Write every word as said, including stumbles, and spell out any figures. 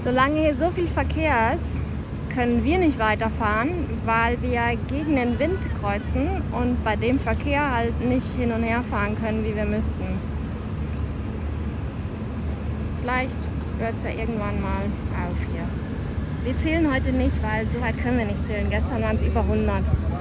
Solange hier so viel Verkehr ist, können wir nicht weiterfahren, weil wir gegen den Wind kreuzen und bei dem Verkehr halt nicht hin und her fahren können, wie wir müssten. Vielleicht hört es ja irgendwann mal auf hier. Wir zählen heute nicht, weil so weit können wir nicht zählen. Gestern waren es über hundert.